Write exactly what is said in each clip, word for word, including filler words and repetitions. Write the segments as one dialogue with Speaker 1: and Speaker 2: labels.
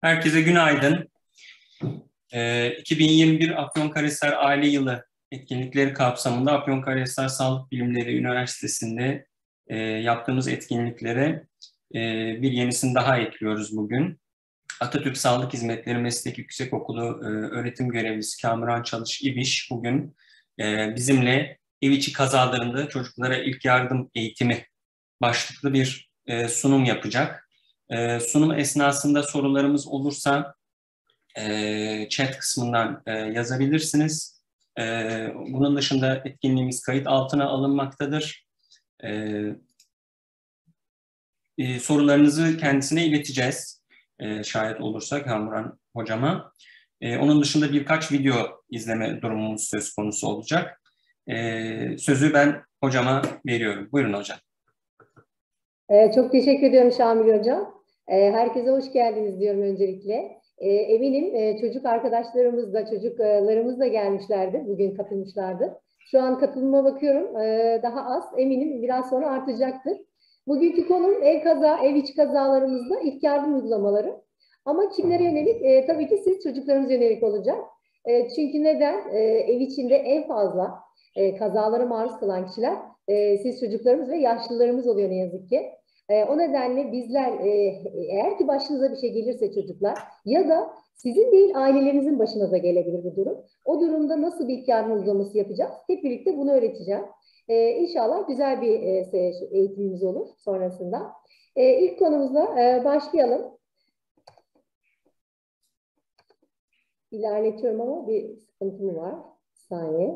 Speaker 1: Herkese günaydın. Ee, iki bin yirmi bir Afyonkarahisar Aile Yılı etkinlikleri kapsamında Afyonkarahisar Sağlık Bilimleri Üniversitesi'nde e, yaptığımız etkinliklere e, bir yenisini daha ekliyoruz bugün. Atatürk Sağlık Hizmetleri Meslek Yüksekokulu e, öğretim görevlisi Kamuran Çalış İbiş bugün e, bizimle ev içi kazalarında çocuklara ilk yardım eğitimi başlıklı bir e, sunum yapacak. E, sunum esnasında sorularımız olursa e, chat kısmından e, yazabilirsiniz. E, bunun dışında etkinliğimiz kayıt altına alınmaktadır. E, e, sorularınızı kendisine ileteceğiz. E, şayet olursa Kamuran hocama. E, onun dışında birkaç video izleme durumumuz söz konusu olacak. E, sözü ben hocama veriyorum. Buyurun hocam.
Speaker 2: Ee, çok teşekkür ediyorum Şamil Hocam. Ee, herkese hoş geldiniz diyorum öncelikle. Ee, eminim e, çocuk arkadaşlarımız da, çocuklarımız da gelmişlerdir, bugün katılmışlardır. Şu an katılıma bakıyorum, ee, daha az, eminim biraz sonra artacaktır. Bugünkü konum ev kaza, ev içi kazalarımızda ilk yardım uygulamaları. Ama kimlere yönelik? E, tabii ki siz çocuklarınıza yönelik olacak. E, çünkü neden? E, ev içinde en fazla e, kazalara maruz kalan kişiler e, siz çocuklarımız ve yaşlılarımız oluyor ne yazık ki. E, o nedenle bizler e, eğer ki başınıza bir şey gelirse çocuklar ya da sizin değil ailelerinizin başına da gelebilir bu durum. O durumda nasıl bir ilk yardım uygulaması yapacağız? Hep birlikte bunu öğreteceğim. E, İnşallah güzel bir e, eğitimimiz olur sonrasında. E, ilk konumuzla e, başlayalım. İlerletiyorum ama bir sıkıntım var. Bir saniye.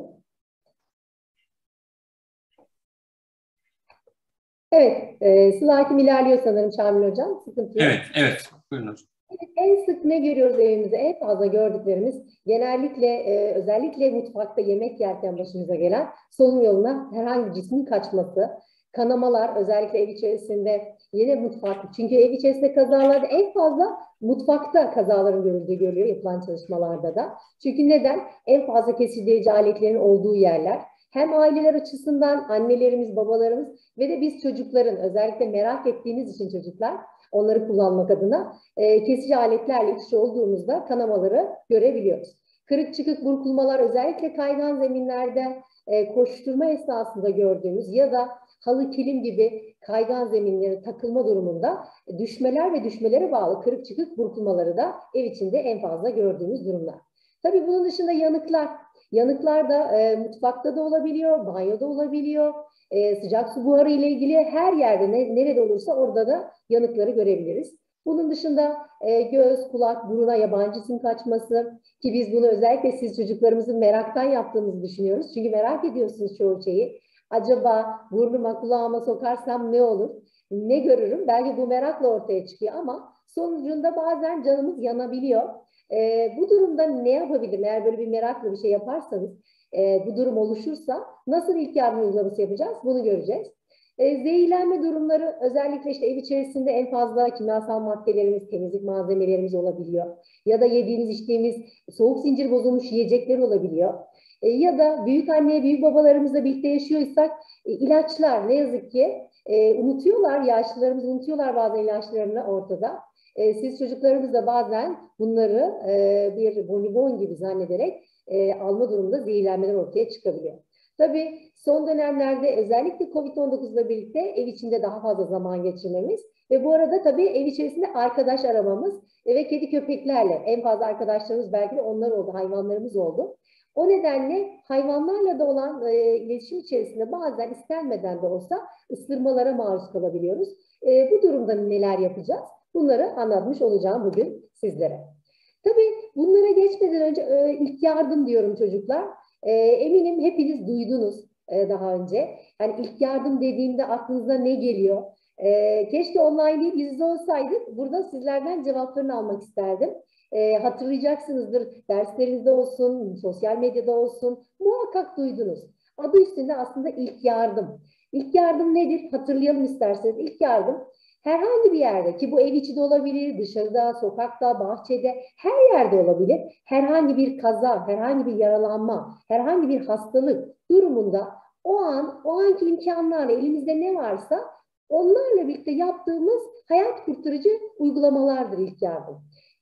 Speaker 2: Evet, e, slaytım ilerliyor sanırım Şamil Hocam. Sıkıntı yok.
Speaker 1: Evet, evet. Buyurun hocam.
Speaker 2: En sık ne görüyoruz evimizde? En fazla gördüklerimiz genellikle e, özellikle mutfakta yemek yerken başımıza gelen solunum yoluna herhangi bir cismin kaçması, kanamalar özellikle ev içerisinde yine mutfak. Çünkü ev içerisinde kazalarda en fazla mutfakta kazaların görüldüğü görülüyor yapılan çalışmalarda da. Çünkü neden? En fazla kesici aletlerin olduğu yerler. Hem aileler açısından annelerimiz, babalarımız ve de biz çocukların özellikle merak ettiğimiz için çocuklar onları kullanmak adına e, kesici aletlerle iç içe olduğumuzda kanamaları görebiliyoruz. Kırık çıkık burkulmalar özellikle kaygan zeminlerde e, koşturma esnasında gördüğümüz ya da halı kilim gibi kaygan zeminlere takılma durumunda düşmeler ve düşmelere bağlı kırık çıkık burkulmaları da ev içinde en fazla gördüğümüz durumlar. Tabii bunun dışında yanıklar. Yanıklar da e, mutfakta da olabiliyor, banyoda olabiliyor. E, sıcak su buharı ile ilgili her yerde ne, nerede olursa orada da yanıkları görebiliriz. Bunun dışında e, göz, kulak, buruna yabancı sim kaçması ki biz bunu özellikle siz çocuklarımızın meraktan yaptığımızı düşünüyoruz. Çünkü merak ediyorsunuz çoğu şeyi. Acaba burnuma kulağıma sokarsam ne olur? Ne görürüm? Belki bu merakla ortaya çıkıyor ama sonucunda bazen canımız yanabiliyor. E, bu durumda ne yapabilirim? Eğer böyle bir merakla bir şey yaparsanız, e, bu durum oluşursa nasıl ilk yardım uygulaması yapacağız? Bunu göreceğiz. E, zehirlenme durumları özellikle işte ev içerisinde en fazla kimyasal maddelerimiz, temizlik malzemelerimiz olabiliyor. Ya da yediğimiz, içtiğimiz soğuk zincir bozulmuş yiyecekler olabiliyor. E, ya da büyük anne, büyük babalarımızla birlikte yaşıyorsak e, ilaçlar ne yazık ki e, unutuyorlar, yaşlılarımız unutuyorlar bazen ilaçlarını ortada. E, siz çocuklarımız da bazen bunları e, bir bonibon gibi zannederek e, alma durumunda zehirlenmeler ortaya çıkabiliyor. Tabii son dönemlerde özellikle kovid on dokuz ile birlikte ev içinde daha fazla zaman geçirmemiz ve bu arada tabii ev içerisinde arkadaş aramamız ve kedi köpeklerle en fazla arkadaşlarımız belki de onlar oldu, hayvanlarımız oldu. O nedenle hayvanlarla da olan e, iletişim içerisinde bazen istenmeden de olsa ısırmalara maruz kalabiliyoruz. E, bu durumda neler yapacağız? Bunları anlatmış olacağım bugün sizlere. Tabii bunlara geçmeden önce e, ilk yardım diyorum çocuklar. E, eminim hepiniz duydunuz e, daha önce. Yani ilk yardım dediğimde aklınıza ne geliyor? E, keşke online değil yüz yüze olsaydık. Burada sizlerden cevaplarını almak isterdim. E, hatırlayacaksınızdır, derslerinizde olsun, sosyal medyada olsun muhakkak duydunuz. Adı üstünde aslında ilk yardım. İlk yardım nedir? Hatırlayalım isterseniz. İlk yardım herhangi bir yerde ki bu ev içi de olabilir, dışarıda, sokakta, bahçede, her yerde olabilir. Herhangi bir kaza, herhangi bir yaralanma, herhangi bir hastalık durumunda o an, o anki imkanlarla elimizde ne varsa onlarla birlikte yaptığımız hayat kurtarıcı uygulamalardır ilk yardım.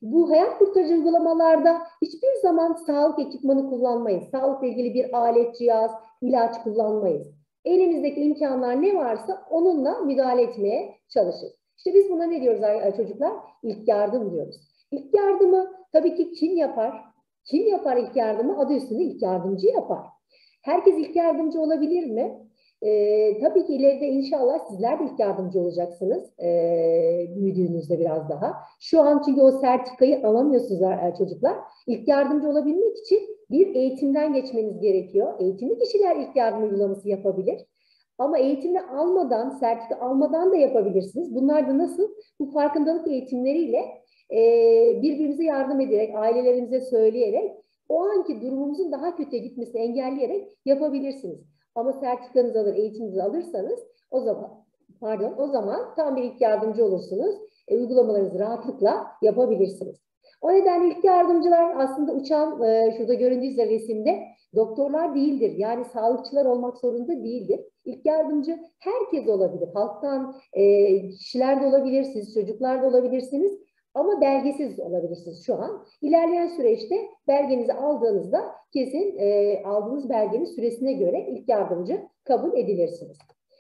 Speaker 2: Bu hayat kurtarıcı uygulamalarda hiçbir zaman sağlık ekipmanı kullanmayız. Sağlıkla ilgili bir alet, cihaz, ilaç kullanmayız. Elimizdeki imkanlar ne varsa onunla müdahale etmeye çalışırız. İşte biz buna ne diyoruz çocuklar? İlk yardım diyoruz. İlk yardımı tabii ki kim yapar? Kim yapar ilk yardımı? Adı üstünde ilk yardımcı yapar. Herkes ilk yardımcı olabilir mi? Ee, tabii ki ileride inşallah sizler de ilk yardımcı olacaksınız. Ee, büyüdüğünüzde biraz daha. Şu an çünkü o sertifikayı alamıyorsunuz çocuklar. İlk yardımcı olabilmek için bir eğitimden geçmeniz gerekiyor. Eğitimli kişiler ilk yardım uygulaması yapabilir. Ama eğitimini almadan, sertifika almadan da yapabilirsiniz. Bunlar da nasıl? Bu farkındalık eğitimleriyle e, birbirimize yardım ederek, ailelerimize söyleyerek, o anki durumumuzun daha kötüye gitmesini engelleyerek yapabilirsiniz. Ama sertifikanızı alır, eğitiminizi alırsanız o zaman, pardon, o zaman tam bir ilk yardımcı olursunuz. E, uygulamalarınızı rahatlıkla yapabilirsiniz. O nedenle ilk yardımcılar aslında uçan, e, şurada göründüğü üzere resimde doktorlar değildir. Yani sağlıkçılar olmak zorunda değildir. İlk yardımcı herkes olabilir. Halktan e, kişiler de olabilir, siz çocuklar da olabilirsiniz. Ama belgesiz olabilirsiniz şu an. İlerleyen süreçte belgenizi aldığınızda kesin e, aldığınız belgenin süresine göre ilk yardımcı kabul edilirsiniz.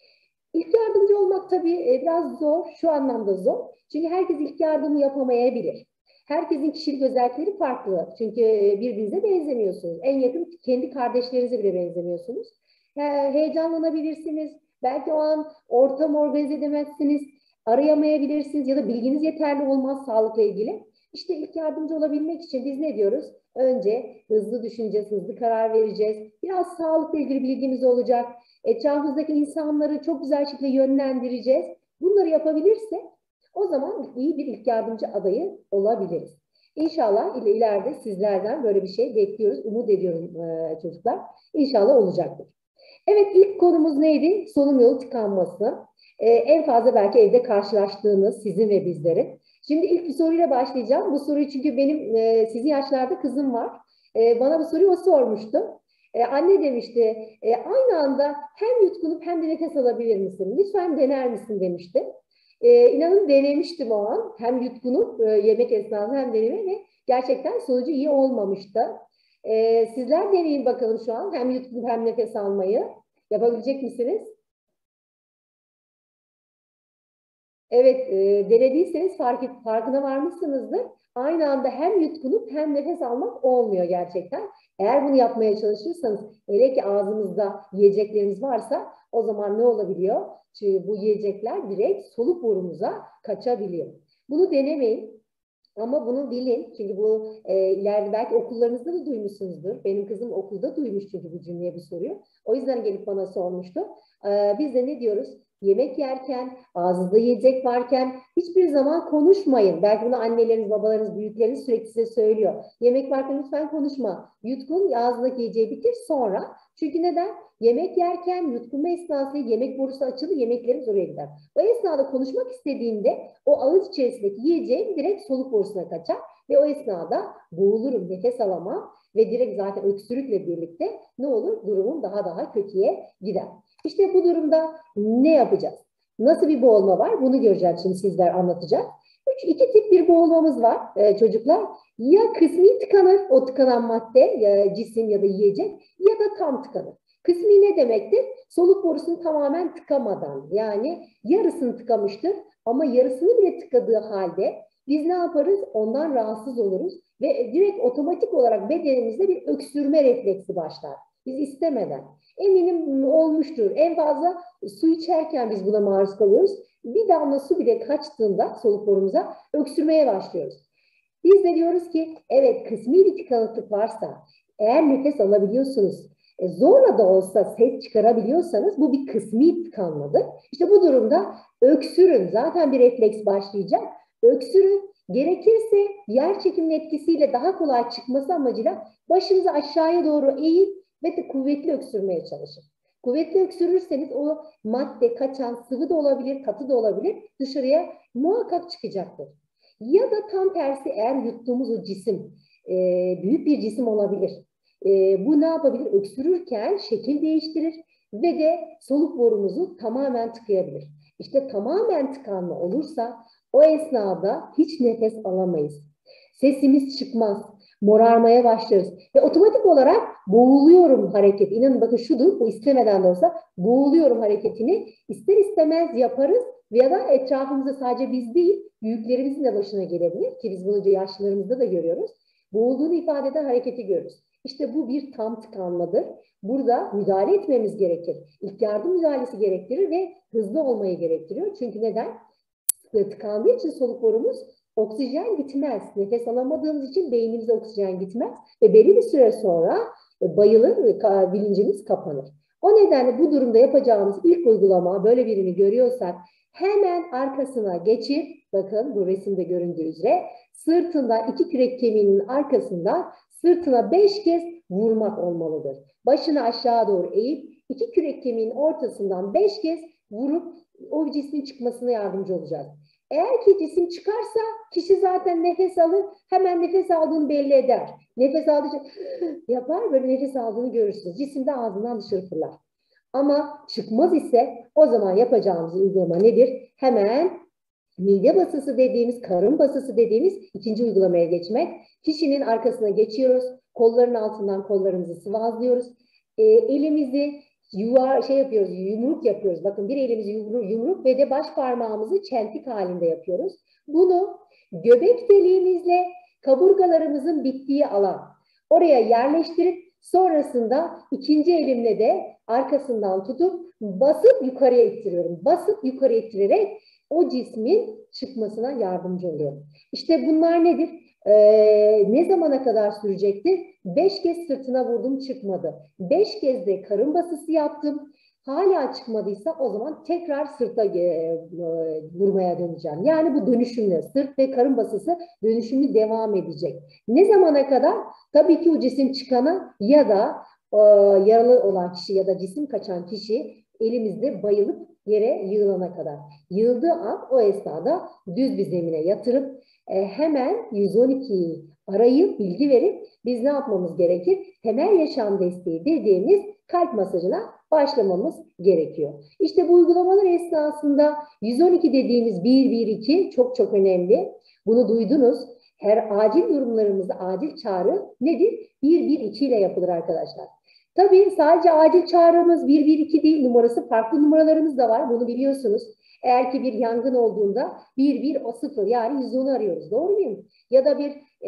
Speaker 2: İlk yardımcı olmak tabii e, biraz zor, şu anlamda zor. Çünkü herkes ilk yardımı yapamayabilir. Herkesin kişilik özellikleri farklı. Çünkü birbirinize benzemiyorsunuz. En yakın kendi kardeşlerinize bile benzemiyorsunuz. Heyecanlanabilirsiniz. Belki o an ortamı organize edemezsiniz. Arayamayabilirsiniz ya da bilginiz yeterli olmaz sağlıkla ilgili. İşte ilk yardımcı olabilmek için biz ne diyoruz? Önce hızlı düşüneceğiz, hızlı karar vereceğiz. Biraz sağlıkla ilgili bilgimiz olacak. Etrafımızdaki insanları çok güzel şekilde yönlendireceğiz. Bunları yapabilirsek o zaman iyi bir ilk yardımcı adayı olabiliriz. İnşallah ileride sizlerden böyle bir şey bekliyoruz. Umut ediyorum çocuklar. İnşallah olacaktır. Evet, ilk konumuz neydi? Solunum yolu tıkanması. Ee, en fazla belki evde karşılaştığınız sizin ve bizlerin. Şimdi ilk bir soruyla başlayacağım. Bu soruyu çünkü benim e, sizin yaşlarda kızım var. E, bana bu soruyu o sormuştu. E, anne demişti, e, aynı anda hem yutkunup hem de nefes alabilir misin? Lütfen dener misin demişti. E, inanın denemiştim o an. Hem yutkunup e, yemek esnasında hem deneme ve gerçekten sonucu iyi olmamıştı. E, sizler deneyin bakalım şu an. Hem yutkunup hem nefes almayı. Yapabilecek misiniz? Evet, e, denediyseniz fark et, farkına varmışsınızdır. Aynı anda hem yutkunup hem nefes almak olmuyor gerçekten. Eğer bunu yapmaya çalışırsanız, hele ki ağzımızda yiyeceklerimiz varsa o zaman ne olabiliyor? Çünkü bu yiyecekler direkt soluk borumuza kaçabiliyor. Bunu denemeyin. Ama bunu bilin. Çünkü bu e, ileride belki okullarınızda da duymuşsunuzdur. Benim kızım okulda duymuş çünkü bu cümleyi, bu soruyu. O yüzden gelip bana sormuştu. E, biz de ne diyoruz? Yemek yerken, ağzınızda yiyecek varken hiçbir zaman konuşmayın. Belki bunu anneleriniz, babalarınız, büyükleriniz sürekli size söylüyor. Yemek varken lütfen konuşma. Yutkun, ağzındaki yiyeceği bitir sonra. Çünkü neden? Yemek yerken yutkunma esnasında yemek borusu açılır, yemeklerimiz oraya gider. O esnada konuşmak istediğinde o ağız içerisindeki yiyeceğim direkt soluk borusuna kaçar ve o esnada boğulurum, nefes alamam ve direkt zaten öksürükle birlikte ne olur? Durumum daha daha kötüye gider. İşte bu durumda ne yapacağız? Nasıl bir boğulma var? Bunu göreceğim şimdi, sizler anlatacak. Üç, iki tip bir boğulmamız var e, çocuklar. Ya kısmi tıkanır o tıkanan madde, ya cisim ya da yiyecek, ya da tam tıkanır. Kısmi ne demektir? Soluk borusunu tamamen tıkamadan, yani yarısını tıkamıştır ama yarısını bile tıkadığı halde biz ne yaparız? Ondan rahatsız oluruz ve direkt otomatik olarak bedenimizde bir öksürme refleksi başlar. Biz istemeden. Eminim olmuştur. En fazla su içerken biz buna maruz kalıyoruz. Bir damla su bile kaçtığında soluk borumuza öksürmeye başlıyoruz. Biz de diyoruz ki evet, kısmi bir tıkanıklık varsa, eğer nefes alabiliyorsunuz, e, zorla da olsa ses çıkarabiliyorsanız bu bir kısmi tıkanmadır. İşte bu durumda öksürün. Zaten bir refleks başlayacak. Öksürün. Gerekirse yer çekiminin etkisiyle daha kolay çıkması amacıyla başınızı aşağıya doğru eğip ve de kuvvetli öksürmeye çalışın. Kuvvetli öksürürseniz o madde, kaçan sıvı da olabilir, katı da olabilir, dışarıya muhakkak çıkacaktır. Ya da tam tersi, eğer yuttuğumuz o cisim e, büyük bir cisim olabilir. E, bu ne yapabilir? Öksürürken şekil değiştirir ve de soluk borumuzu tamamen tıkayabilir. İşte tamamen tıkanma olursa o esnada hiç nefes alamayız. Sesimiz çıkmaz. Morarmaya başlarız. Ve otomatik olarak boğuluyorum hareket. İnanın bakın şudur, bu istemeden de olsa boğuluyorum hareketini ister istemez yaparız. Ya da etrafımızda sadece biz değil, büyüklerimizin de başına gelebilir ki biz bunu yaşlılarımızda da görüyoruz. Boğulduğunu ifade eden hareketi görürüz. İşte bu bir tam tıkanmadır. Burada müdahale etmemiz gerekir. İlk yardım müdahalesi gerektirir ve hızlı olmayı gerektiriyor. Çünkü neden? Tıkandığı için soluk borumuz oksijen gitmez. Nefes alamadığımız için beynimize oksijen gitmez. Ve belli bir süre sonra bayılır, bilincimiz kapanır. O nedenle bu durumda yapacağımız ilk uygulama, böyle birini görüyorsak hemen arkasına geçip, bakın bu resimde göründüğü üzere, sırtında iki kürek kemiğinin arkasından sırtına beş kez vurmak olmalıdır. Başını aşağı doğru eğip iki kürek kemiğinin ortasından beş kez vurup o cismin çıkmasına yardımcı olacağız. Eğer ki cisim çıkarsa kişi zaten nefes alır, hemen nefes aldığını belli eder. Nefes aldığı için yapar, böyle nefes aldığını görürsünüz. Cisim de ağzından dışarı fırlar. Ama çıkmaz ise o zaman yapacağımız uygulama nedir? Hemen mide basısı dediğimiz, karın basısı dediğimiz ikinci uygulamaya geçmek. Kişinin arkasına geçiyoruz. Kolların altından kollarımızı sıvazlıyoruz. E, elimizi yuvar şey yapıyoruz, yumruk yapıyoruz. Bakın bir elimizi yumruk, yumruk ve de baş parmağımızı çentik halinde yapıyoruz. Bunu göbek deliğimizle kaburgalarımızın bittiği alan oraya yerleştirip sonrasında ikinci elimle de arkasından tutup basıp yukarıya ittiriyorum. Basıp yukarıya ittirerek o cismin çıkmasına yardımcı oluyorum. İşte bunlar nedir? Ee, ne zamana kadar sürecektir? Beş kez sırtına vurdum, çıkmadı. Beş kez de karın basısı yaptım. Hala çıkmadıysa o zaman tekrar sırta e, e, vurmaya döneceğim. Yani bu dönüşümlü, sırt ve karın basısı dönüşümlü devam edecek. Ne zamana kadar? Tabii ki o cisim çıkana ya da e, yaralı olan kişi ya da cisim kaçan kişi elimizde bayılıp yere yığılana kadar. Yığıldığı an o esnada düz bir zemine yatırıp e, hemen yüz on ikiyi arayıp bilgi verip biz ne yapmamız gerekir? Temel yaşam desteği dediğimiz kalp masajına başlamamız gerekiyor. İşte bu uygulamalar esnasında yüz on iki dediğimiz bir bir iki çok çok önemli. Bunu duydunuz. Her acil durumlarımızda acil çağrı nedir? bir bir iki ile yapılır arkadaşlar. Tabii sadece acil çağrımız bir bir iki değil, numarası farklı numaralarımız da var. Bunu biliyorsunuz. Eğer ki bir yangın olduğunda bir bir sıfır yani yüz onu arıyoruz. Doğru muyum? Ya da bir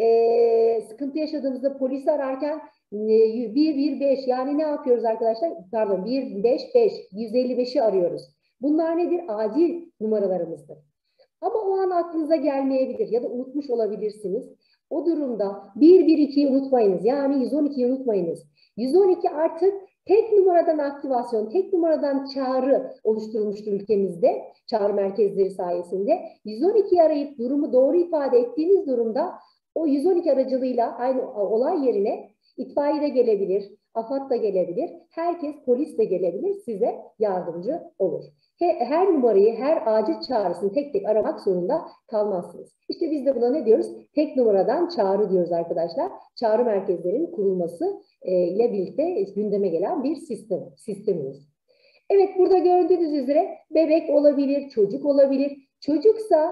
Speaker 2: e, sıkıntı yaşadığımızda polisi ararken e, bir bir beş yani ne yapıyoruz arkadaşlar? Pardon bir beş beş yüz elli beşi arıyoruz. Bunlar nedir? Acil numaralarımızdır. Ama o an aklınıza gelmeyebilir ya da unutmuş olabilirsiniz. O durumda bir bir ikiyi unutmayınız. Yani yüz on ikiyi unutmayınız. yüz on iki artık tek numaradan aktivasyon, tek numaradan çağrı oluşturulmuştur ülkemizde, çağrı merkezleri sayesinde. yüz on ikiyi arayıp durumu doğru ifade ettiğiniz durumda o yüz on iki aracılığıyla aynı olay yerine itfaiye de gelebilir, AFAD da gelebilir, herkes, polis de gelebilir, size yardımcı olur. Her numarayı, her acil çağrısını tek tek aramak zorunda kalmazsınız. İşte biz de buna ne diyoruz? Tek numaradan çağrı diyoruz arkadaşlar. Çağrı merkezlerinin kurulması ile birlikte gündeme gelen bir sistem, sistemimiz. Evet, burada gördüğünüz üzere bebek olabilir, çocuk olabilir. Çocuksa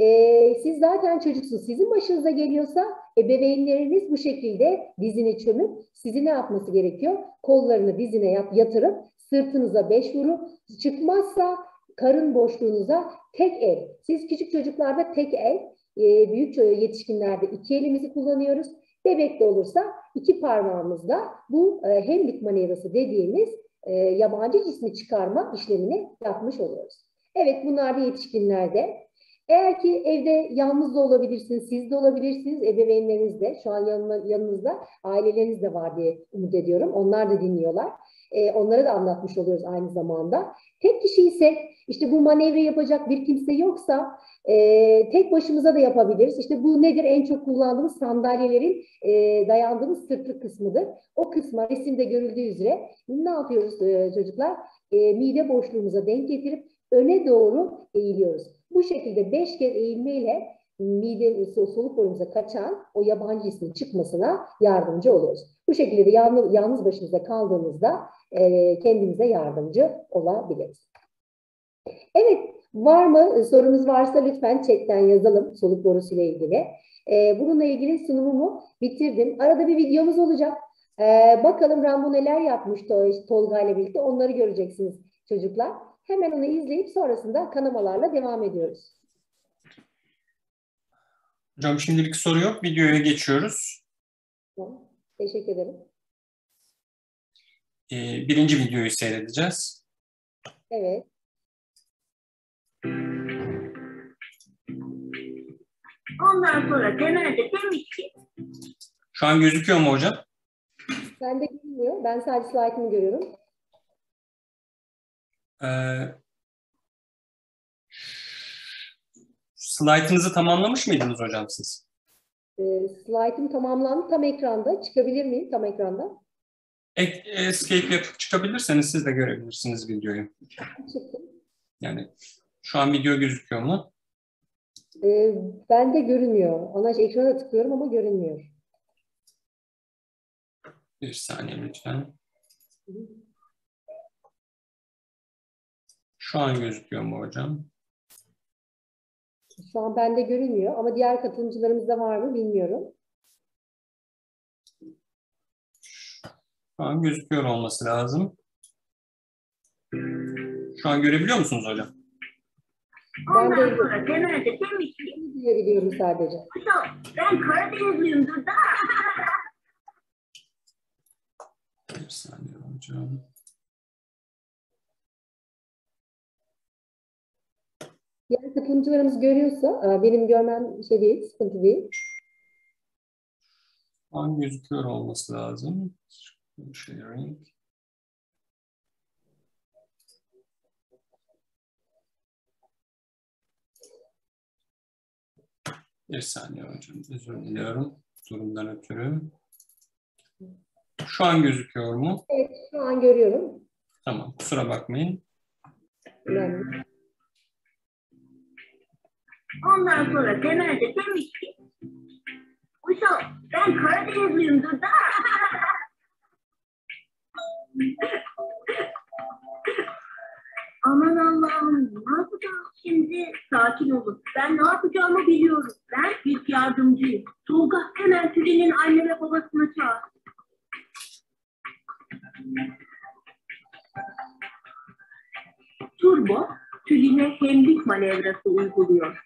Speaker 2: e, siz zaten çocuksunuz. Sizin başınıza geliyorsa ebeveynleriniz bu şekilde dizini çömüp sizi ne yapması gerekiyor? Kollarını dizine yap, yatırıp sırtınıza beş vurup çıkmazsa karın boşluğunuza tek el. Siz küçük çocuklarda tek el, e, büyük yetişkinlerde iki elimizi kullanıyoruz. Bebekte olursa iki parmağımızla bu e, hemlik manevrası dediğimiz e, yabancı cismi çıkarma işlemini yapmış oluyoruz. Evet, bunlar da yetişkinlerde. Eğer ki evde yalnız da olabilirsiniz, siz de olabilirsiniz, ebeveynleriniz de, şu an yanına, yanınızda aileleriniz de var diye umut ediyorum. Onlar da dinliyorlar. Ee, onlara da anlatmış oluyoruz aynı zamanda. Tek kişi ise işte bu manevra yapacak bir kimse yoksa e, tek başımıza da yapabiliriz. İşte bu nedir? En çok kullandığımız sandalyelerin e, dayandığımız sırtlık kısmıdır. O kısma resimde görüldüğü üzere ne yapıyoruz e, çocuklar? E, mide boşluğumuza denk getirip öne doğru eğiliyoruz. Bu şekilde beş kez eğilmeyle mide soluk borumuza kaçan o yabancı cismin çıkmasına yardımcı oluyoruz. Bu şekilde de yalnız, yalnız başımıza kaldığımızda e, kendimize yardımcı olabiliriz. Evet, Var mı? Sorunuz varsa lütfen chatten yazalım soluk borusu ile ilgili. Ee, bununla ilgili sunumumu bitirdim. Arada bir videomuz olacak. Ee, bakalım Rambo neler yapmış Tol- Tolga ile birlikte. Onları göreceksiniz çocuklar. Hemen onu izleyip sonrasında kanamalarla devam ediyoruz.
Speaker 1: Hocam şimdilik soru yok. Videoya geçiyoruz.
Speaker 2: Tamam. Teşekkür ederim.
Speaker 1: Ee, birinci videoyu seyredeceğiz.
Speaker 2: Evet.
Speaker 3: Ondan sonra temelde demiş ki
Speaker 1: Şu an gözüküyor mu hocam?
Speaker 2: Ben de görünmüyor. Ben sadece slaytımı görüyorum.
Speaker 1: Ee, slaytınızı tamamlamış mıydınız hocam siz?
Speaker 2: Ee, slaytım tamamlandı. Tam ekranda. Çıkabilir miyim tam ekranda?
Speaker 1: Escape yapıp çıkabilirseniz siz de görebilirsiniz videoyu.
Speaker 2: Çıktım.
Speaker 1: Yani şu an video gözüküyor mu?
Speaker 2: Ee, ben de görünmüyor. Ana ekrana tıklıyorum ama görünmüyor.
Speaker 1: Bir saniye lütfen. Şu an gözüküyor mu hocam?
Speaker 2: Şu an bende görünmüyor ama diğer katılımcılarımızda var mı bilmiyorum.
Speaker 1: Şu an gözüküyor olması lazım. Şu an görebiliyor musunuz hocam?
Speaker 2: Ben de
Speaker 3: ondan sonra temelde demiş ki
Speaker 2: görebiliyorum sadece.
Speaker 3: "Hocam, ben Karadenizliyimdir da."
Speaker 1: Bir saniye hocam.
Speaker 2: Diğer katılımcılarımız görüyorsa benim görmem şey değil, sıkıntı değil.
Speaker 1: Şu an gözüküyor olması lazım. Sharing. Bir saniye hocam. Özür diliyorum. Durumdan ötürü. Şu an gözüküyor mu?
Speaker 2: Evet, şu an görüyorum.
Speaker 1: Tamam. Kusura bakmayın.
Speaker 2: Önemli.
Speaker 3: Ondan sonra temelde demiş ki "Hocam, ben Karadenizliyimdir da." Aman Allah'ım, ne yapacağız şimdi? Sakin olun. Ben ne yapacağımı biliyorum. Ben ilk yardımcıyım. Tolga, hemen Tülin'in anne ve babasını çağır. Turbo, Tülin'e hemlik manevrası uyguluyor.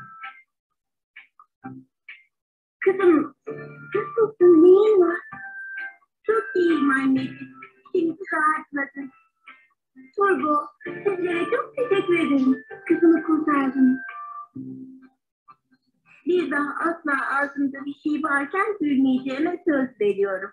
Speaker 3: Kızım, nasılsın, neyin var? Çok iyiyim anneciğim. Şimdi rahatladım. Turbo, sizlere çok teşekkür ederim. Kızımı kurtardınız. Bir daha asla ağzımda bir şey varken gülmeyeceğime söz veriyorum.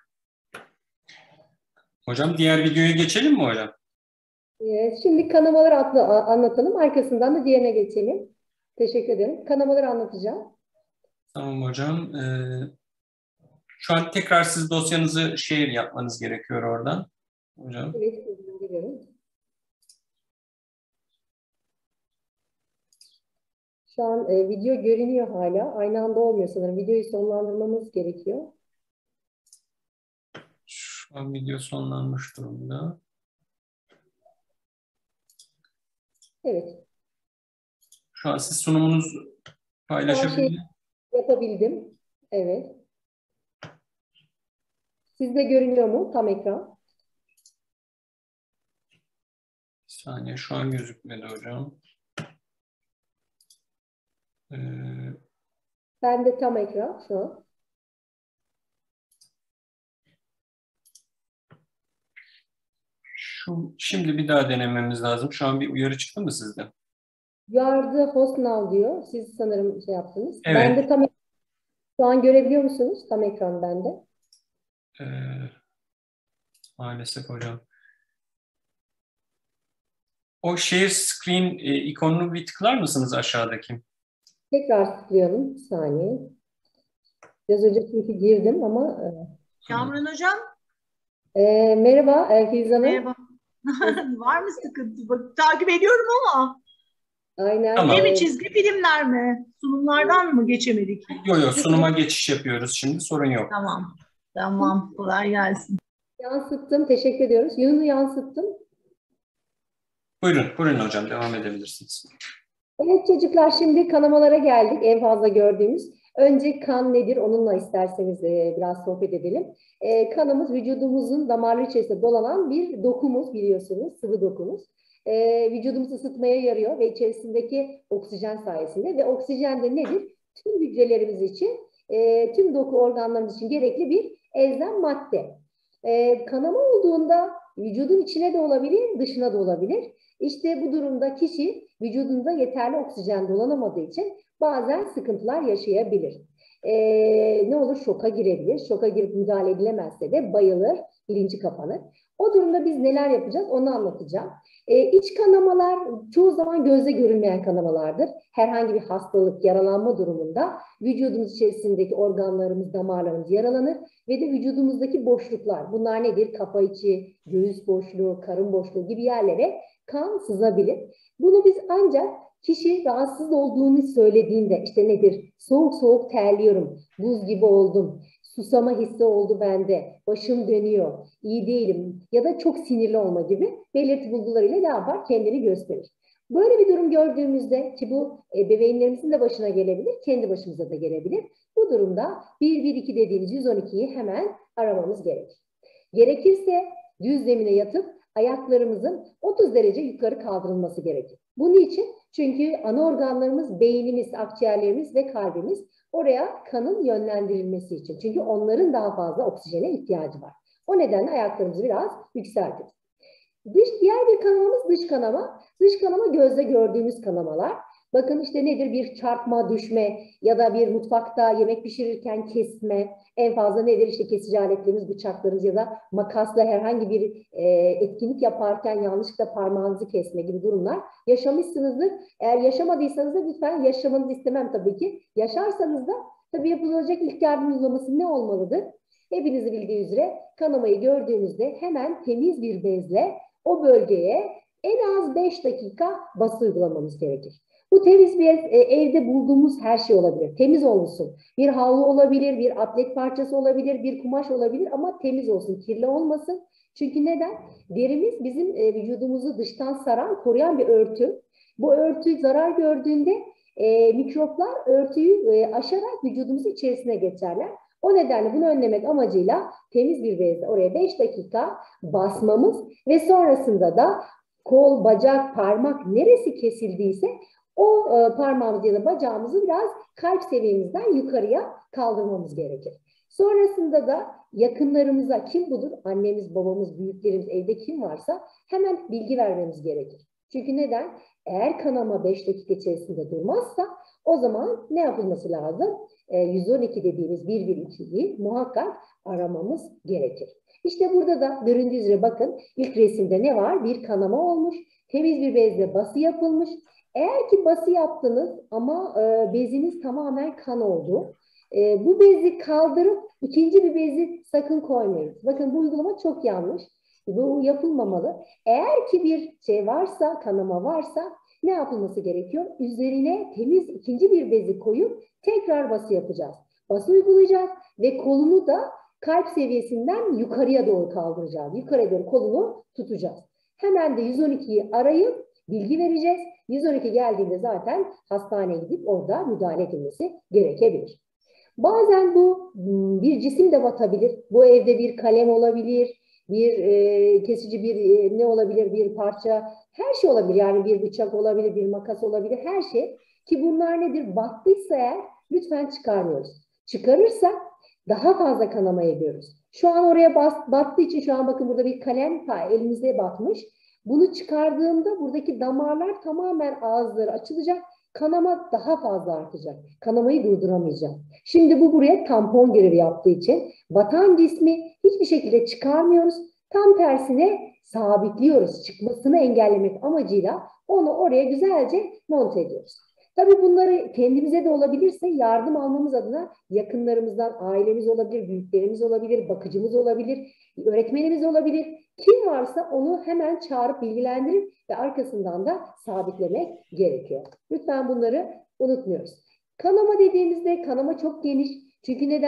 Speaker 1: Hocam diğer videoya geçelim mi hocam?
Speaker 2: Evet, şimdi kanamaları adlı anlatalım. Arkasından da diğerine geçelim. Teşekkür ederim. Kanamaları anlatacağım.
Speaker 1: Tamam hocam. Ee, şu an tekrar siz dosyanızı share yapmanız gerekiyor oradan. Hocam.
Speaker 2: Evet, görüyorum. Şu an e, video görünüyor hala. Aynı anda olmuyor sanırım. Videoyu sonlandırmamız gerekiyor.
Speaker 1: Şu an video sonlanmış durumda.
Speaker 2: Evet.
Speaker 1: Şu an siz sunumunuzu paylaşabilir
Speaker 2: Şey yapabildim. Evet. Sizde görünüyor mu tam ekran?
Speaker 1: Bir saniye, şu an gözükmedi hocam. Ee,
Speaker 2: Bende tam ekran şu an.
Speaker 1: şu, şimdi bir daha denememiz lazım. Şu an bir uyarı çıktı mı sizde?
Speaker 2: Yardı host now diyor. Siz sanırım şey yaptınız.
Speaker 1: Evet.
Speaker 2: Bende tam şu an görebiliyor musunuz? Tam ekran bende.
Speaker 1: Ee, maalesef hocam. O share screen e, ikonunu bir tıklar mısınız aşağıdaki?
Speaker 2: Tekrar tıklayalım. Bir saniye. Biraz önce çünkü girdim ama.
Speaker 4: Kamran Hocam.
Speaker 2: E, merhaba e, Filiz Hanım.
Speaker 4: Merhaba. Var mı sıkıntı? Bak, takip ediyorum ama.
Speaker 2: Aynen.
Speaker 1: Tamam.
Speaker 4: Ne mi
Speaker 2: E,
Speaker 4: çizgi filmler mi? Sunumlardan mı geçemedik?
Speaker 1: Yok yok, sunuma geçiş yapıyoruz şimdi, sorun yok.
Speaker 4: Tamam. Tamam. Kolay gelsin.
Speaker 2: yansıttım. Teşekkür ediyoruz. Yunus'u yansıttım.
Speaker 1: Buyurun, buyurun hocam, devam edebilirsiniz.
Speaker 2: Evet çocuklar, şimdi kanamalara geldik, en fazla gördüğümüz. Önce kan nedir, onunla isterseniz e, biraz sohbet edelim. E, kanımız vücudumuzun damarları içerisinde dolanan bir dokumuz, biliyorsunuz, sıvı dokumuz. E, vücudumuzu ısıtmaya yarıyor ve içerisindeki oksijen sayesinde, ve oksijen de nedir? Tüm hücrelerimiz için, e, tüm doku organlarımız için gerekli bir elzem madde. E, kanama olduğunda vücudun içine de olabilir, dışına da olabilir. İşte bu durumda kişi vücudunda yeterli oksijen dolanamadığı için bazen sıkıntılar yaşayabilir. Ee, ne olur? Şoka girebilir. Şoka girip müdahale edilemezse de bayılır, bilinci kapanır. O durumda biz neler yapacağız onu anlatacağım. Ee, iç kanamalar çoğu zaman gözle görülmeyen kanamalardır. Herhangi bir hastalık, yaralanma durumunda vücudumuz içerisindeki organlarımız, damarlarımız yaralanır ve de vücudumuzdaki boşluklar, bunlar nedir? Kafa içi, göğüs boşluğu, karın boşluğu gibi yerlere kan sızabilir. Bunu biz ancak kişi rahatsız olduğunu söylediğinde, işte nedir? Soğuk soğuk terliyorum, buz gibi oldum, susama hissi oldu bende, başım dönüyor, iyi değilim ya da çok sinirli olma gibi belirti bulgularıyla ne yapar? Kendini gösterir. Böyle bir durum gördüğümüzde, ki bu ebeveynlerimizin de başına gelebilir, kendi başımıza da gelebilir. Bu durumda bir bir iki dediğimiz yüz on ikiyi hemen aramamız gerekir. Gerekirse düz zemine yatıp ayaklarımızın otuz derece yukarı kaldırılması gerekir. Bunun için, çünkü ana organlarımız, beynimiz, akciğerlerimiz ve kalbimiz, oraya kanın yönlendirilmesi için. Çünkü onların daha fazla oksijene ihtiyacı var. O nedenle ayaklarımızı biraz yükseltiriz. Dış, diğer bir kanamamız dış kanama. Dış kanama gözle gördüğümüz kanamalar. Bakın işte nedir? Bir çarpma, düşme ya da bir mutfakta yemek pişirirken kesme. En fazla nedir? İşte kesici aletlerimiz, bıçaklarımız ya da makasla herhangi bir e, etkinlik yaparken yanlışlıkla parmağınızı kesme gibi durumlar yaşamışsınızdır. Eğer yaşamadıysanız da lütfen, yaşamanızı istemem tabii ki. Yaşarsanız da tabii yapılacak ilk yardım uygulaması ne olmalıdır? Hepinizin bildiği üzere kanamayı gördüğünüzde hemen temiz bir bezle o bölgeye en az beş dakika bası uygulamamız gerekir. Bu temiz bez, e, evde bulduğumuz her şey olabilir. Temiz olsun. Bir havlu olabilir, bir atlet parçası olabilir, bir kumaş olabilir ama temiz olsun, kirli olmasın. Çünkü neden? Derimiz bizim e, vücudumuzu dıştan saran, koruyan bir örtü. Bu örtü zarar gördüğünde e, mikroplar örtüyü e, aşarak vücudumuzun içerisine geçerler. O nedenle bunu önlemek amacıyla temiz bir bezle oraya beş dakika basmamız ve sonrasında da kol, bacak, parmak neresi kesildiyse o e, parmağımızı ya da bacağımızı biraz kalp seviyemizden yukarıya kaldırmamız gerekir. Sonrasında da yakınlarımıza, kim budur? Annemiz, babamız, büyüklerimiz, evde kim varsa hemen bilgi vermemiz gerekir. Çünkü neden? Eğer kanama beş dakika içerisinde durmazsa o zaman ne yapılması lazım? E, yüz on iki dediğimiz bir bir ikiyi muhakkak aramamız gerekir. İşte burada da göründüğü üzere bakın, ilk resimde ne var? Bir kanama olmuş, temiz bir bezle bası yapılmış. Eğer ki bası yaptınız ama e, beziniz tamamen kan oldu, e, bu bezi kaldırıp ikinci bir bezi sakın koymayın. Bakın bu uygulama çok yanlış. Bu yapılmamalı. Eğer ki bir şey varsa, kanama varsa ne yapılması gerekiyor? Üzerine temiz ikinci bir bezi koyup tekrar bası yapacağız. Bası uygulayacağız ve kolunu da kalp seviyesinden yukarıya doğru kaldıracağız. Yukarıya doğru kolunu tutacağız. Hemen de yüz on ikiyi arayıp bilgi vereceğiz. yüz on iki geldiğinde zaten hastaneye gidip orada müdahale edilmesi gerekebilir. Bazen bu bir cisim de batabilir. Bu evde bir kalem olabilir, bir e, kesici bir e, ne olabilir, bir parça, her şey olabilir. Yani bir bıçak olabilir, bir makas olabilir, her şey. Ki bunlar nedir? Battıysa eğer lütfen çıkarmıyoruz. Çıkarırsak daha fazla kanamayı görürüz. Şu an oraya bas, battığı için şu an bakın burada bir kalem elimizde batmış. Bunu çıkardığımda buradaki damarlar tamamen, ağızları açılacak. Kanama daha fazla artacak. Kanamayı durduramayacağım. Şimdi bu buraya tampon görevi yaptığı için batan cismi hiçbir şekilde çıkarmıyoruz. Tam tersine sabitliyoruz. Çıkmasını engellemek amacıyla onu oraya güzelce monte ediyoruz. Tabii bunları kendimize de olabilirse yardım almamız adına yakınlarımızdan, ailemiz olabilir, büyüklerimiz olabilir, bakıcımız olabilir, öğretmenimiz olabilir. Kim varsa onu hemen çağırıp bilgilendirip ve arkasından da sabitlemek gerekiyor. Lütfen bunları unutmuyoruz. Kanama dediğimizde kanama çok geniş. Çünkü neden?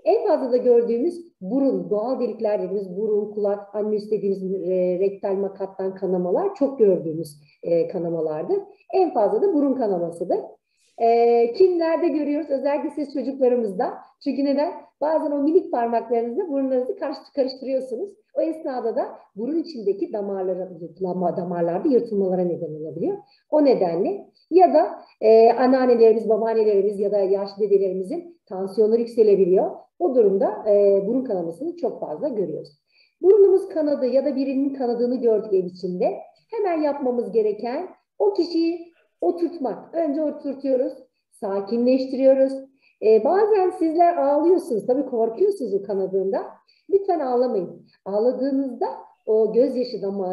Speaker 2: En fazla da gördüğümüz burun, doğal delikler dediğimiz burun, kulak, annüs dediğimiz e, rektal makattan kanamalar çok gördüğümüz e, kanamalardır. En fazla da burun kanamasıdır. E, kimlerde görüyoruz? Özellikle siz çocuklarımızda. Çünkü neden? Bazen o minik parmaklarınızla burunlarınızı karıştırıyorsunuz. O esnada da burun içindeki damarlara, damarlarda yırtılmalara neden olabiliyor. O nedenle ya da e, anneannelerimiz, babaannelerimiz ya da yaşlı dedelerimizin tansiyonları yükselebiliyor. O durumda e, burun kanamasını çok fazla görüyoruz. Burnumuz kanadı ya da birinin kanadığını gördük ev içinde. Hemen yapmamız gereken o kişiyi oturtmak. Önce oturtuyoruz, sakinleştiriyoruz. E, bazen sizler ağlıyorsunuz, tabii korkuyorsunuz o kanadığında. Lütfen ağlamayın. Ağladığınızda o gözyaşı da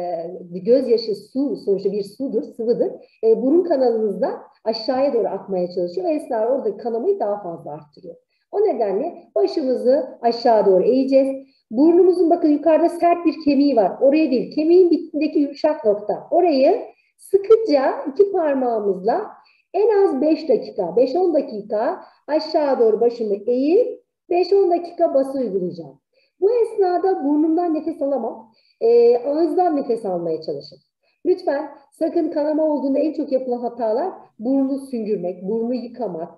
Speaker 2: gözyaşı su, sonuçta bir sudur, sıvıdır. E, burun kanalınızda aşağıya doğru akmaya çalışıyor ve esnada orada kanamayı daha fazla arttırıyor. O nedenle başımızı aşağı doğru eğeceğiz. Burnumuzun bakın yukarıda sert bir kemiği var. Oraya değil, kemiğin bittiğindeki yumuşak nokta. Orayı sıkıca iki parmağımızla en az beş dakika, beş on dakika aşağı doğru başımı eğip beş on dakika bası uygulayacağım. Bu esnada burnumdan nefes alamam. E, ağızdan nefes almaya çalışın. Lütfen sakın kanama olduğunda en çok yapılan hatalar burnu süngürmek, burnu yıkamak.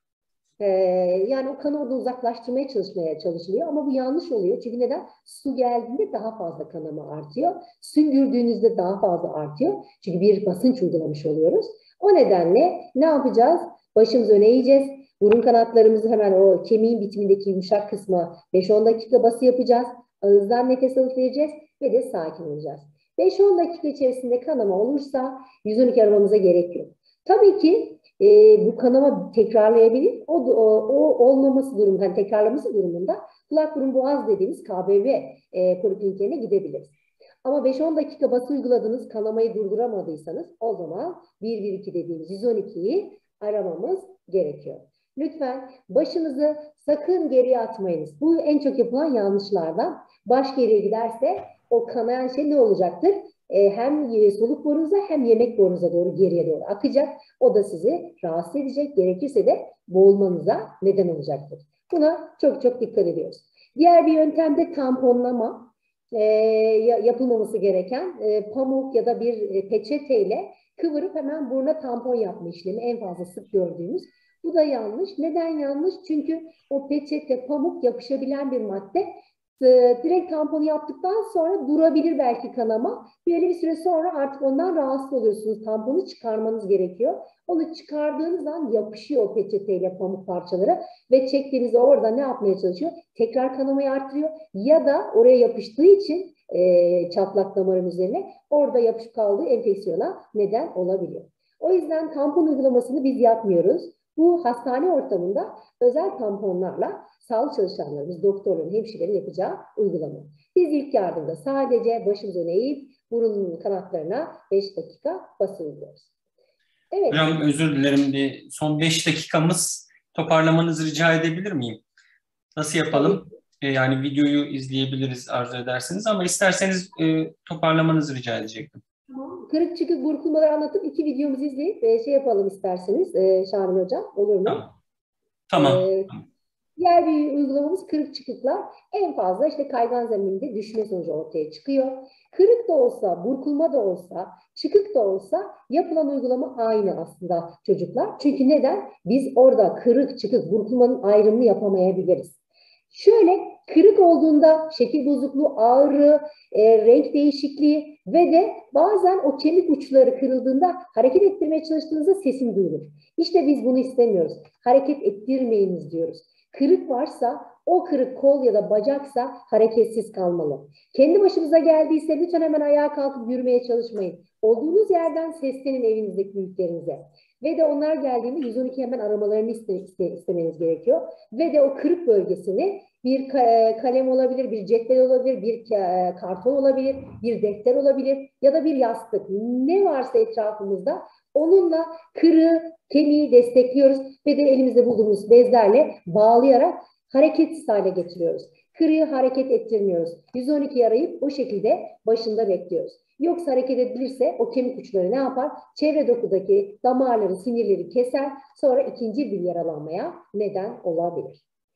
Speaker 2: E, yani o kanı orada uzaklaştırmaya çalışmaya çalışılıyor ama bu yanlış oluyor. Çünkü neden? Su geldiğinde daha fazla kanama artıyor. Süngürdüğünüzde daha fazla artıyor. Çünkü bir basınç uygulamış oluyoruz. O nedenle ne yapacağız? Başımızı öne eğeceğiz. Burun kanatlarımızı hemen o kemiğin bitimindeki yumuşak kısma beş on dakika bası yapacağız. Ağızdan nefes alıp vereceğiz ve de sakin olacağız. beş on dakika içerisinde kanama olursa yüz on iki aramamıza gerek yok. Tabii ki e, bu kanama tekrarlayabilir. O, o, o olmaması durumunda, yani tekrarlaması durumunda kulak burun boğaz dediğimiz K B V e, polikliniklerine gidebiliriz. Ama beş on dakika bası uyguladınız, kanamayı durduramadıysanız o zaman bir bir iki dediğimiz yüz on ikiyi aramamız gerekiyor. Lütfen başınızı sakın geriye atmayınız. Bu en çok yapılan yanlışlardan. Baş geriye giderse o kanayan şey ne olacaktır? Ee, hem soluk borunuza hem yemek borunuza doğru geriye doğru akacak. O da sizi rahatsız edecek. Gerekirse de boğulmanıza neden olacaktır. Buna çok çok dikkat ediyoruz. Diğer bir yöntem de tamponlama. Ee, yapılmaması gereken e, pamuk ya da bir e, peçeteyle kıvırıp hemen buruna tampon yapma işlemi en fazla sık gördüğümüz. Bu da yanlış. Neden yanlış? Çünkü o peçete, pamuk yapışabilen bir madde. E, direkt tamponu yaptıktan sonra durabilir belki kanama. Belli bir süre sonra artık ondan rahatsız oluyorsunuz. Tamponu çıkarmanız gerekiyor. Onu çıkardığınız an yapışıyor o peçeteyle pamuk parçaları ve çektiğinizde orada ne yapmaya çalışıyor? Tekrar kanamayı arttırıyor. Ya da oraya yapıştığı için e, çatlak damarın üzerine orada yapışıp kaldığı enfeksiyona neden olabiliyor. O yüzden tampon uygulamasını biz yapmıyoruz. Bu hastane ortamında özel tamponlarla sağlık çalışanlarımız, doktorların, hemşirelerin yapacağı uygulama. Biz ilk yardımda sadece başımızı öne eğip burunun kanatlarına beş dakika bası uyguluyoruz. Evet.
Speaker 1: Hocam özür dilerim, bir son beş dakikamız, toparlamanızı rica edebilir miyim? Nasıl yapalım? Ee, yani videoyu izleyebiliriz arzu ederseniz ama isterseniz e, toparlamanızı rica edecektim.
Speaker 2: Kırık çıkık burkulmaları anlatıp iki videomuzu izleyip e, şey yapalım isterseniz e, Şahin Hocam. Olur mu?
Speaker 1: Tamam. Tamam.
Speaker 2: Ee, diğer bir uygulamamız kırık çıkıklar. En fazla işte kaygan zeminde düşme sonucu ortaya çıkıyor. Kırık da olsa, burkulma da olsa, çıkık da olsa yapılan uygulama aynı aslında çocuklar. Çünkü neden? Biz orada kırık, çıkık, burkulmanın ayrımını yapamayabiliriz. Şöyle kırık olduğunda şekil bozukluğu, ağrı, e, renk değişikliği ve de bazen o kemik uçları kırıldığında hareket ettirmeye çalıştığınızda sesim duyulur. İşte biz bunu istemiyoruz. Hareket ettirmeyiniz diyoruz. Kırık varsa o kırık kol ya da bacaksa hareketsiz kalmalı. Kendi başımıza geldiyse lütfen hemen ayağa kalkıp yürümeye çalışmayın. Olduğunuz yerden seslenin evinizdeki büyüklerinize. Ve de onlar geldiğinde yüz on iki hemen aramalarını iste, iste, istemeniz gerekiyor. Ve de o kırık bölgesini bir kalem olabilir, bir cetvel olabilir, bir karton olabilir, bir defter olabilir ya da bir yastık. Ne varsa etrafımızda onunla kırığı, kemiği destekliyoruz ve de elimizde bulduğumuz bezlerle bağlayarak hareketsiz hale getiriyoruz. Kırığı hareket ettirmiyoruz. yüz on ikiyi arayıp o şekilde başında bekliyoruz. Yoksa hareket edilirse o kemik uçları ne yapar? Çevre dokudaki damarları, sinirleri keser. Sonra ikinci bir yaralanmaya neden olabilir.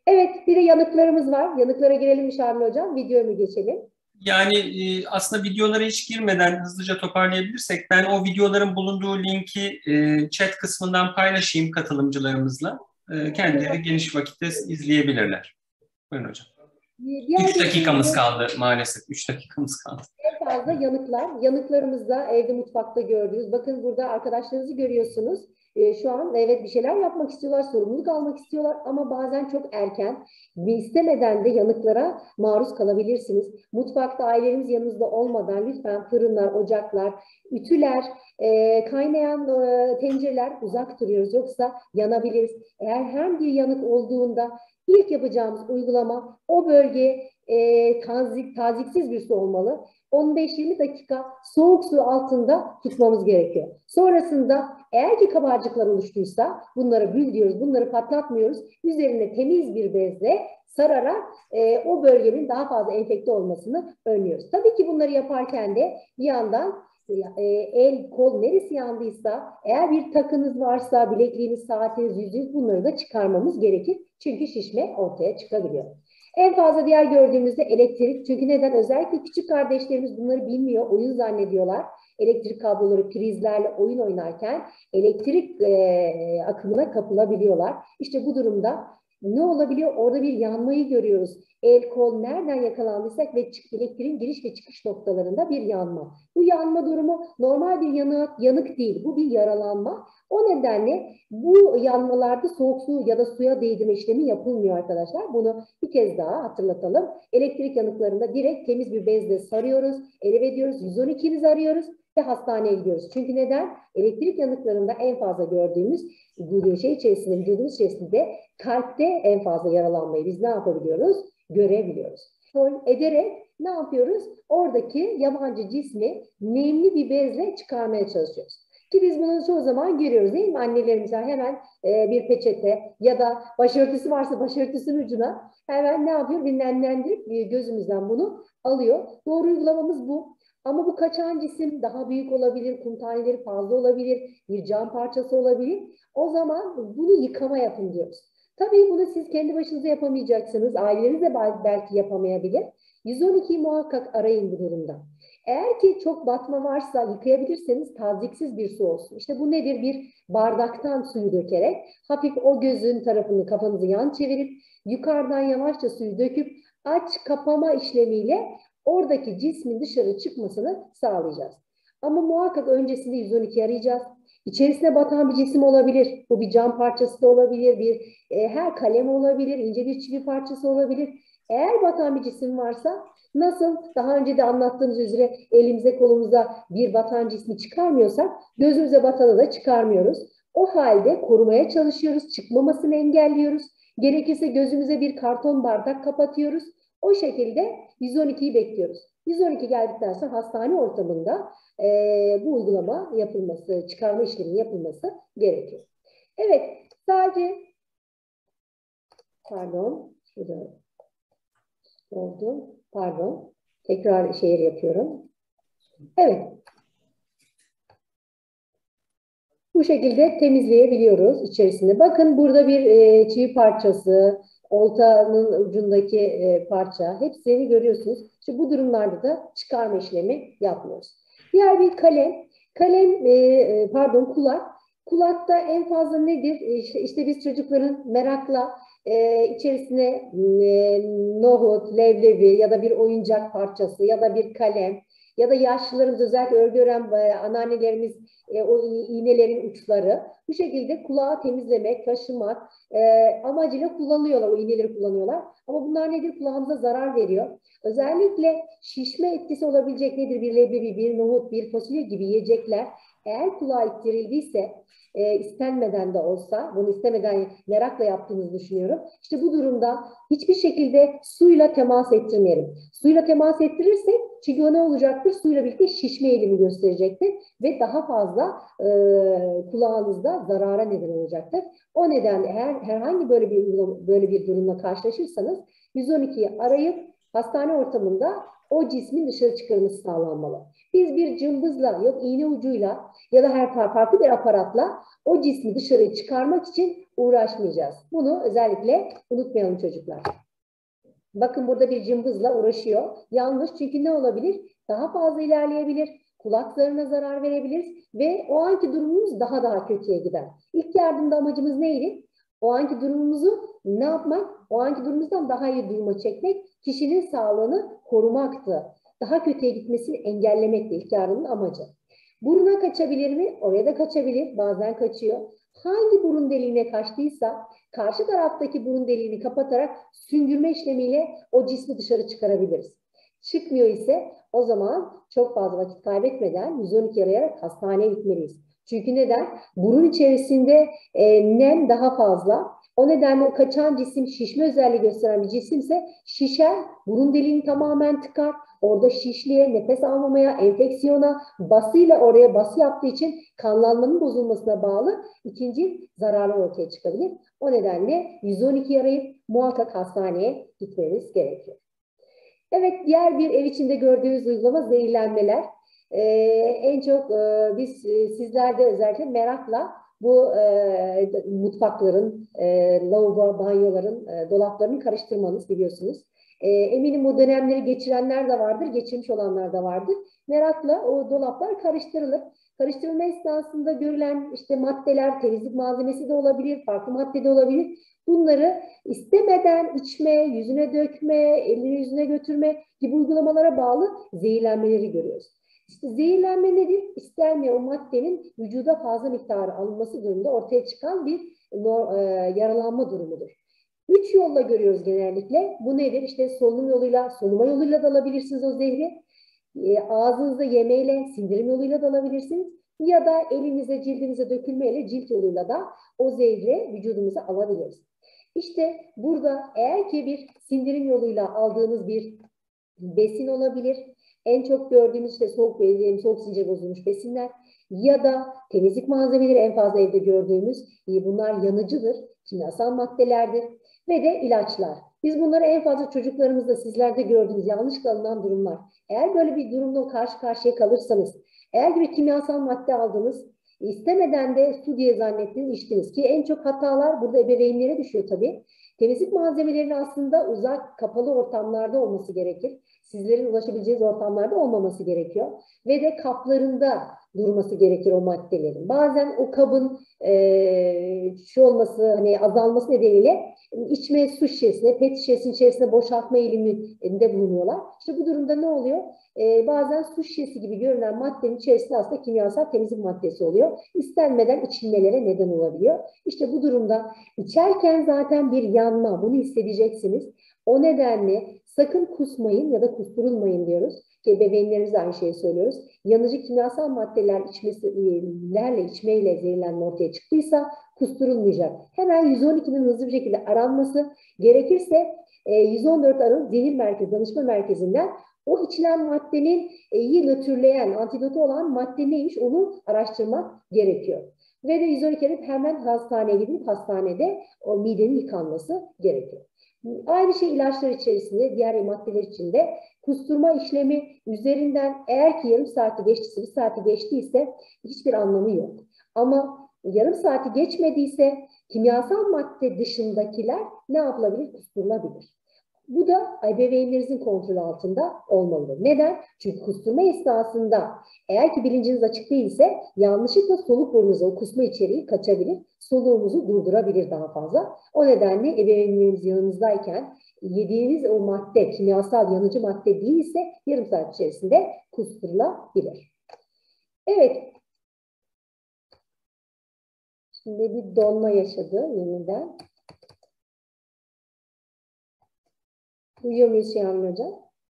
Speaker 2: Evet, bir de yanıklarımız var. Yanıklara girelim mi Şamil Hocam? Videoya mı geçelim?
Speaker 1: Yani e, aslında videolara hiç girmeden hızlıca toparlayabilirsek, ben o videoların bulunduğu linki e, chat kısmından paylaşayım katılımcılarımızla. E, kendileri geniş vakitte izleyebilirler. Buyurun hocam.
Speaker 2: Diğer
Speaker 1: Üç
Speaker 2: bir
Speaker 1: dakikamız
Speaker 2: şeyimiz
Speaker 1: kaldı maalesef. Üç dakikamız kaldı.
Speaker 2: en fazla yanıklar. Yanıklarımızda evde mutfakta gördüğünüz. Bakın burada arkadaşlarınızı görüyorsunuz. Ee, şu an evet bir şeyler yapmak istiyorlar, sorumluluk almak istiyorlar ama bazen çok erken ve istemeden de yanıklara maruz kalabilirsiniz. Mutfakta ailelerimiz yanınızda olmadan lütfen fırınlar, ocaklar, ütüler, e, kaynayan e, tencereler uzak duruyoruz. Yoksa yanabiliriz. Eğer herhangi bir yanık olduğunda ilk yapacağımız uygulama o bölge e, tazik, taziksiz bir su olmalı. on beş yirmi dakika soğuk su altında tutmamız gerekiyor. Sonrasında eğer ki kabarcıklar oluştuysa bunları bül diyoruz, bunları patlatmıyoruz. Üzerine temiz bir bezle sararak e, o bölgenin daha fazla enfekte olmasını önlüyoruz. Tabii ki bunları yaparken de bir yandan e, el, kol neresi yandıysa, eğer bir takınız varsa, bilekliğiniz, saatiniz, yüzünüz bunları da çıkarmamız gerekir. Çünkü şişme ortaya çıkabiliyor. En fazla diğer gördüğümüzde elektrik. Çünkü neden? Özellikle küçük kardeşlerimiz bunları bilmiyor, oyun zannediyorlar. Elektrik kabloları, prizlerle oyun oynarken elektrik e, akımına kapılabiliyorlar. İşte bu durumda ne olabiliyor? Orada bir yanmayı görüyoruz. El, kol nereden yakalandıysak ve elektriğin giriş ve çıkış noktalarında bir yanma. Bu yanma durumu normal bir yanık, yanık değil. Bu bir yaralanma. O nedenle bu yanmalarda soğuk su ya da suya değdirme işlemi yapılmıyor arkadaşlar. Bunu bir kez daha hatırlatalım. Elektrik yanıklarında direkt temiz bir bezle sarıyoruz, eleve ediyoruz, yüz on ikimizi arıyoruz ve hastaneye gidiyoruz. Çünkü neden? Elektrik yanıklarında en fazla gördüğümüz şey içerisinde, vücudumuz içerisinde kalpte en fazla yaralanmayı biz ne yapabiliyoruz? Görebiliyoruz. Kontrol ederek ne yapıyoruz? Oradaki yabancı cismi nemli bir bezle çıkarmaya çalışıyoruz. Ki biz bunu çoğu zaman görüyoruz değil mi? Annelerimiz hemen e, bir peçete ya da başörtüsü varsa başörtüsünün ucuna hemen ne yapıyor? Bir nemlendirip e, gözümüzden bunu alıyor. Doğru uygulamamız bu. Ama bu kaçan cisim daha büyük olabilir, kum taneleri fazla olabilir, bir cam parçası olabilir. O zaman bunu yıkama yapın diyoruz. Tabii bunu siz kendi başınıza yapamayacaksınız. Aileleriniz de belki yapamayabilir. yüz on ikiyi muhakkak arayın bu durumda. Eğer ki çok batma varsa yıkayabilirseniz taziksiz bir su olsun. İşte bu nedir? Bir bardaktan suyu dökerek hafif o gözün tarafını kafanızı yan çevirip yukarıdan yavaşça suyu döküp aç kapama işlemiyle oradaki cismin dışarı çıkmasını sağlayacağız. Ama muhakkak öncesinde yüz on iki arayacağız. İçerisine batan bir cisim olabilir. Bu bir cam parçası da olabilir, bir e, her kalem olabilir, ince bir çivi parçası olabilir. Eğer batan bir cisim varsa nasıl daha önce de anlattığımız üzere elimize kolumuza bir batan cismi çıkarmıyorsak gözümüze batanı da çıkarmıyoruz. O halde korumaya çalışıyoruz, çıkmamasını engelliyoruz. Gerekirse gözümüze bir karton bardak kapatıyoruz. O şekilde yüz on ikiyi bekliyoruz. yüz on iki geldikten sonra hastane ortamında e, bu uygulama yapılması, çıkarma işleminin yapılması gerekiyor. Evet, sadece pardon, şurada oldu. Pardon. Tekrar şehir yapıyorum. Evet. Bu şekilde temizleyebiliyoruz içerisinde. Bakın burada bir e, çivi parçası, oltanın ucundaki e, parça. Hepsini görüyorsunuz. İşte bu durumlarda da çıkarma işlemi yapmıyoruz. Diğer bir kalem. Kalem, e, pardon kulak. Kulakta en fazla nedir? İşte, işte biz çocukların merakla e, içerisine e, nohut, leblebi ya da bir oyuncak parçası ya da bir kalem ya da yaşlılarımız özellikle örgü ören e, anneannelerimiz e, o iğnelerin uçları bu şekilde kulağı temizlemek, taşımak e, amacıyla kullanıyorlar, o iğneleri kullanıyorlar. Ama bunlar nedir? Kulağımıza zarar veriyor. Özellikle şişme etkisi olabilecek nedir? Bir leblebi, bir nohut, bir fasulye gibi yiyecekler eğer kulağa ittirildiyse e, istenmeden de olsa, bunu istemeden merakla yaptığınızı düşünüyorum. İşte bu durumda hiçbir şekilde suyla temas ettirmeyelim. Suyla temas ettirirsek çünkü o ne olacaktır? Suyla birlikte şişme eğilimi gösterecektir ve daha fazla e, kulağınızda zarara neden olacaktır. O nedenle eğer herhangi böyle bir böyle bir durumla karşılaşırsanız yüz on ikiyi arayıp hastane ortamında o cismin dışarı çıkarılması sağlanmalı. Biz bir cımbızla, yok iğne ucuyla ya da her farklı bir aparatla o cismi dışarı çıkarmak için uğraşmayacağız. Bunu özellikle unutmayalım çocuklar. Bakın burada bir cımbızla uğraşıyor. Yanlış, çünkü ne olabilir? Daha fazla ilerleyebilir, kulaklarına zarar verebilir ve o anki durumumuz daha daha kötüye gider. İlk yardımda amacımız neydi? O anki durumumuzu ne yapmak? O anki durumumuzdan daha iyi duruma çekmek, kişinin sağlığını korumaktı. Daha kötüye gitmesini engellemekti ilk yardımın amacı. Buruna kaçabilir mi? Oraya da kaçabilir. Bazen kaçıyor. Hangi burun deliğine kaçtıysa karşı taraftaki burun deliğini kapatarak süngürme işlemiyle o cismi dışarı çıkarabiliriz. Çıkmıyor ise o zaman çok fazla vakit kaybetmeden yüz on iki arayarak hastaneye gitmeliyiz. Çünkü neden? Burun içerisinde e, nem daha fazla. O nedenle o kaçan cisim şişme özelliği gösteren bir cisimse şişer, burun deliğini tamamen tıkar. Orada şişliğe, nefes almamaya, enfeksiyona, basıyla oraya bası yaptığı için kanlanmanın bozulmasına bağlı ikinci zararlar ortaya çıkabilir. O nedenle yüz on iki arayıp muhakkak hastaneye gitmeniz gerekiyor. Evet, diğer bir ev içinde gördüğümüz uygulama zehirlenmeler. Ee, en çok e, biz e, sizlerde özellikle merakla bu e, mutfakların, e, lavabo, banyoların, e, dolaplarını karıştırmanız biliyorsunuz. E, eminim o dönemleri geçirenler de vardır, geçirmiş olanlar da vardır. Merakla o dolaplar karıştırılır. Karıştırılma esnasında görülen işte maddeler, temizlik malzemesi de olabilir, farklı madde de olabilir. Bunları istemeden içme, yüzüne dökme, elini yüzüne götürme gibi uygulamalara bağlı zehirlenmeleri görüyoruz. İşte zehirlenme nedir? İstenmeyen o maddenin vücuda fazla miktarı alınması durumunda ortaya çıkan bir yaralanma durumudur. Üç yolla görüyoruz genellikle. Bu nedir? İşte solunum yoluyla, soluma yoluyla da alabilirsiniz o zehri. E, ağzınızda yemeyle, sindirim yoluyla da alabilirsiniz. Ya da elinize, cildinize dökülmeyle cilt yoluyla da o zehri vücudumuza alabiliriz. İşte burada eğer ki bir sindirim yoluyla aldığınız bir besin olabilir. En çok gördüğümüz işte soğuk, soğuk zincir bozulmuş besinler ya da temizlik malzemeleri en fazla evde gördüğümüz bunlar yanıcıdır, kimyasal maddelerdir ve de ilaçlar. Biz bunları en fazla çocuklarımızda, sizlerde gördüğümüz yanlış alınan durumlar. Eğer böyle bir durumla karşı karşıya kalırsanız, eğer bir kimyasal madde aldınız, istemeden de su diye zannettiniz, içtiniz ki en çok hatalar burada ebeveynlere düşüyor tabii. Temizlik malzemelerinin aslında uzak, kapalı ortamlarda olması gerekir. Sizlerin ulaşabileceğiniz ortamlarda olmaması gerekiyor. Ve de kaplarında durması gerekir o maddelerin. Bazen o kabın e, şu olması, hani azalması nedeniyle içme su şişesine, pet şişesinin içerisine boşaltma eğiliminde bulunuyorlar. İşte bu durumda ne oluyor? Ee, bazen su şişesi gibi görünen maddenin içerisinde aslında kimyasal temizlik maddesi oluyor. İstenmeden içilmelere neden olabiliyor. İşte bu durumda içerken zaten bir yanma, bunu hissedeceksiniz. O nedenle sakın kusmayın ya da kusturulmayın diyoruz. Ki ebeveynlerimize aynı şeyi söylüyoruz. Yanıcı kimyasal maddeler içmelerle, içmeyle zehirlenme ortaya çıktıysa kusturulmayacak. Hemen yüz on ikinin hızlı bir şekilde aranması, gerekirse yüz on dört arın zehir merkezi, danışma merkezinden o içilen maddenin iyi nötrleyen, antidotu olan madde neymiş onu araştırmak gerekiyor. Ve de yüz on iki hemen hastaneye gidip hastanede o midenin yıkanması gerekiyor. Aynı şey ilaçlar içerisinde, diğer maddeler içinde kusturma işlemi üzerinden eğer ki yarım saati geçtiyse, bir saati geçtiyse hiçbir anlamı yok. Ama yarım saati geçmediyse kimyasal madde dışındakiler ne yapılabilir? Kusturulabilir. Bu da ebeveynlerinizin kontrolü altında olmalıdır. Neden? Çünkü kusturma esnasında eğer ki bilinciniz açık değilse yanlışlıkla soluk burnunuza o kusma içeriği kaçabilir. Soluğumuzu durdurabilir daha fazla. O nedenle ebeveynlerimiz yanınızdayken yediğiniz o madde kimyasal yanıcı madde değilse yarım saat içerisinde kusturulabilir. Evet. Şimdi bir donma yaşadı yeniden. Duyuyor muyuz Şahin Hocam?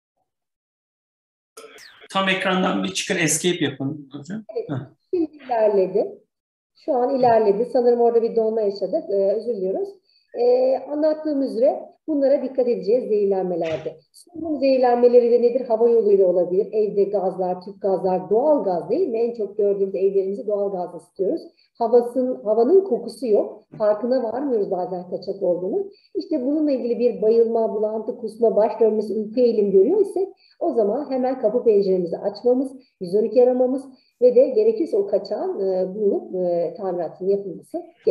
Speaker 1: Tam ekrandan bir çıkın, escape yapın hocam.
Speaker 2: Evet, şimdi ilerledi. Şu an ilerledi. Sanırım orada bir donma yaşadık. Ee, özür diliyoruz. Ee, anlattığım üzere bunlara dikkat edeceğiz zehirlenmelerde. Solunum zehirlenmeleri de nedir? Hava yoluyla olabilir. Evde gazlar, tüp gazlar, doğal gaz değil mi? En çok gördüğümüz evlerimizi doğal gaz ısıtıyoruz. Havasının, havanın kokusu yok. Farkına varmıyoruz bazen kaçak olduğunu. İşte bununla ilgili bir bayılma, bulantı, kusma, baş dönmesi, uyku eğilim görüyor isek o zaman hemen kapı penceremizi açmamız, yüz on iki aramamız ve de gerekirse o kaçağın e, bulunup e, tamiratının yapılması gerekir.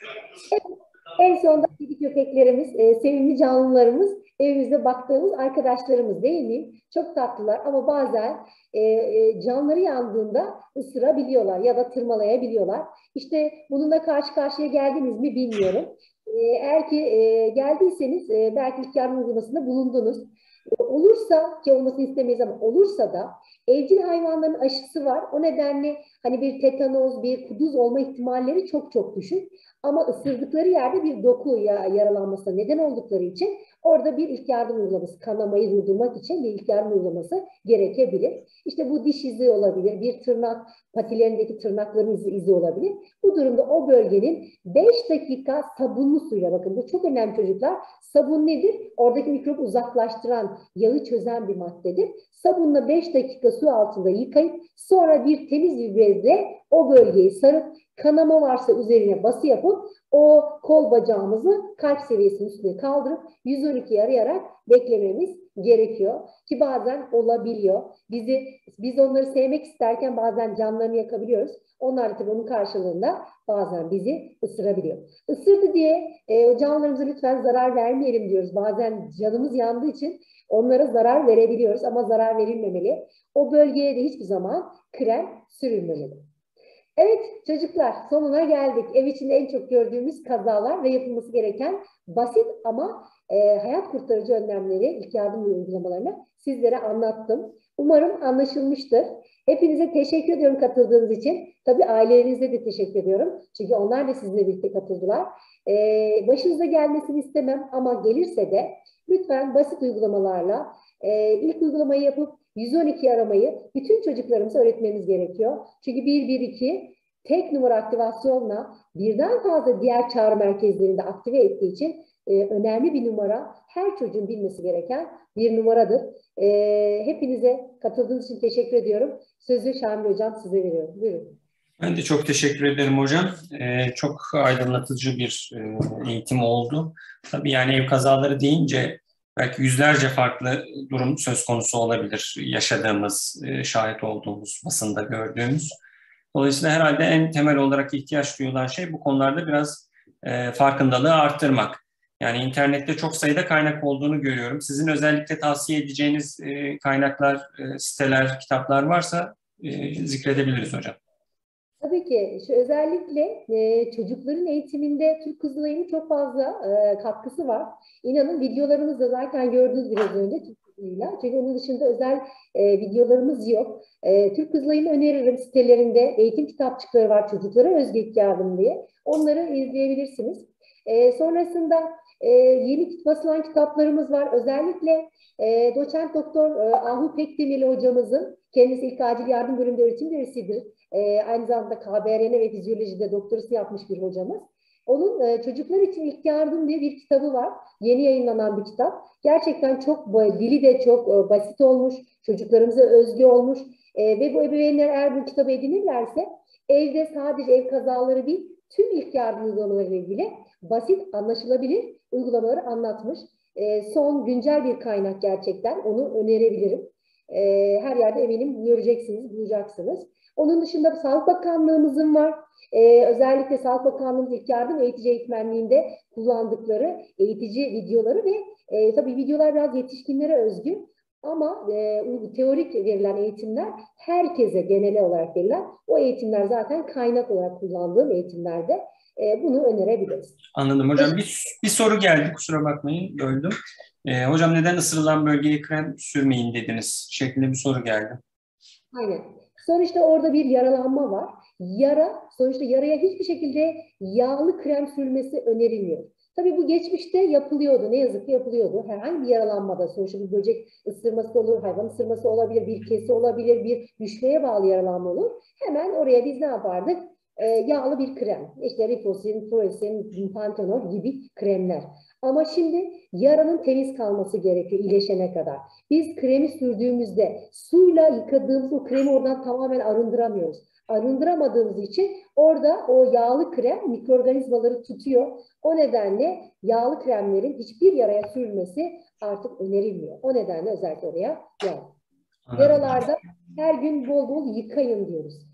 Speaker 2: En sonunda kedi köpeklerimiz, e, sevimli canlılarımız, evimizde baktığımız arkadaşlarımız değil mi? Çok tatlılar ama bazen e, e, canları yandığında ısırabiliyorlar ya da tırmalayabiliyorlar. İşte bununla karşı karşıya geldiniz mi bilmiyorum. E, eğer ki e, geldiyseniz e, belki ilk yardım uygulamasında bulundunuz. E, olursa ki olmasını istemeyiz ama olursa da evcil hayvanların aşısı var. O nedenle hani bir tetanoz, bir kuduz olma ihtimalleri çok çok düşük. Ama ısırdıkları yerde bir doku ya, yaralanmasına neden oldukları için orada bir ilk yardım uygulaması, kanamayı durdurmak için bir ilk yardım uygulaması gerekebilir. İşte bu diş izi olabilir, bir tırnak, patilerindeki tırnakların izi, izi olabilir. Bu durumda o bölgenin beş dakika sabunlu suyla, bakın bu çok önemli çocuklar. Sabun nedir? Oradaki mikrobu uzaklaştıran, yağı çözen bir maddedir. Sabunla beş dakika su altında yıkayıp sonra bir temiz bir bezle o bölgeyi sarıp kanama varsa üzerine bası yapıp o kol bacağımızı kalp seviyesinin üstüne kaldırıp yüz on ikiyi arayarak beklememiz gerekiyor. Ki bazen olabiliyor. Bizi, biz onları sevmek isterken bazen canlarını yakabiliyoruz. Onlar da tabii onun karşılığında bazen bizi ısırabiliyor. Isırdı diye e, canlılarımıza lütfen zarar vermeyelim diyoruz. Bazen canımız yandığı için onlara zarar verebiliyoruz ama zarar verilmemeli. O bölgeye de hiçbir zaman krem sürülmemeli. Evet çocuklar, sonuna geldik. Ev içinde en çok gördüğümüz kazalar ve yapılması gereken basit ama e, hayat kurtarıcı önlemleri, ilk yardım uygulamalarını sizlere anlattım. Umarım anlaşılmıştır. Hepinize teşekkür ediyorum katıldığınız için. Tabii ailelerinize de teşekkür ediyorum. Çünkü onlar da sizinle birlikte katıldılar. E, başınıza gelmesini istemem ama gelirse de lütfen basit uygulamalarla e, ilk uygulamayı yapıp yüz on iki aramayı bütün çocuklarımıza öğretmemiz gerekiyor. Çünkü bir bir iki tek numara aktivasyonla birden fazla diğer çağrı merkezlerinde aktive ettiği için e, önemli bir numara, her çocuğun bilmesi gereken bir numaradır. E, hepinize katıldığınız için teşekkür ediyorum. Sözü Şamil Hocam size veriyorum. Buyurun.
Speaker 1: Ben de çok teşekkür ederim hocam. Ee, çok aydınlatıcı bir e, eğitim oldu. Tabii yani ev kazaları deyince belki yüzlerce farklı durum söz konusu olabilir. Yaşadığımız, e, şahit olduğumuz, basında gördüğümüz. Dolayısıyla herhalde en temel olarak ihtiyaç duyulan şey bu konularda biraz e, farkındalığı arttırmak. Yani internette çok sayıda kaynak olduğunu görüyorum. Sizin özellikle tavsiye edeceğiniz e, kaynaklar, e, siteler, kitaplar varsa e, zikredebiliriz hocam.
Speaker 2: Tabii ki şu özellikle e, çocukların eğitiminde Türk Kızılayı'nın çok fazla e, katkısı var. İnanın videolarımızda zaten gördünüz biraz önce Türk Kızılayı'yla. Çünkü onun dışında özel e, videolarımız yok. E, Türk Kızılayı'nı öneririm, sitelerinde eğitim kitapçıkları var çocuklara özgü ilk yardım diye. Onları izleyebilirsiniz. E, sonrasında e, yeni basılan kitaplarımız var. Özellikle e, doçent doktor e, Ahu Pekdemirli hocamızın, kendisi ilk acil yardım bölümünde öğretim üyesidir. Ee, aynı zamanda K B R N ve fizyolojide doktorası yapmış bir hocamız. Onun e, çocuklar için ilk yardım diye bir kitabı var. Yeni yayınlanan bir kitap. Gerçekten çok, dili de çok e, basit olmuş. Çocuklarımıza özgü olmuş. E, ve bu ebeveynler eğer bu kitabı edinirlerse evde sadece ev kazaları değil, tüm ilk yardım uygulamalarıyla ilgili basit, anlaşılabilir uygulamaları anlatmış. E, son güncel bir kaynak gerçekten. Onu önerebilirim. E, her yerde eminim göreceksiniz, bulacaksınız. Onun dışında Sağlık Bakanlığımızın var. Ee, özellikle Sağlık Bakanlığımız ilk yardım eğitici eğitmenliğinde kullandıkları eğitici videoları ve e, tabii videolar biraz yetişkinlere özgü ama e, teorik verilen eğitimler herkese genel olarak verilen o eğitimler zaten kaynak olarak kullandığım eğitimlerde e, bunu önerebiliriz.
Speaker 1: Anladım hocam. Bir, bir soru geldi, kusura bakmayın, böldüm. Ee, hocam neden ısırılan bölgeye krem sürmeyin dediniz şeklinde bir soru geldi.
Speaker 2: Aynen. Sonuçta orada bir yaralanma var. Yara, sonuçta yaraya hiçbir şekilde yağlı krem sürülmesi önerilmiyor. Tabii bu geçmişte yapılıyordu. Ne yazık ki yapılıyordu. Herhangi bir yaralanmada, sonuçta bir böcek ısırması olur, hayvan ısırması olabilir, bir kesi olabilir, bir düşmeye bağlı yaralanma olur. Hemen oraya biz ne yapardık? Ee, yağlı bir krem. İşte Riposin, Proesin, Pantenol gibi kremler. Ama şimdi yaranın temiz kalması gerekiyor iyileşene kadar. Biz kremi sürdüğümüzde suyla yıkadığımız o kremi oradan tamamen arındıramıyoruz. Arındıramadığımız için orada o yağlı krem mikroorganizmaları tutuyor. O nedenle yağlı kremlerin hiçbir yaraya sürülmesi artık önerilmiyor. O nedenle özellikle oraya yağ. Yaralarda her gün bol bol yıkayın diyoruz.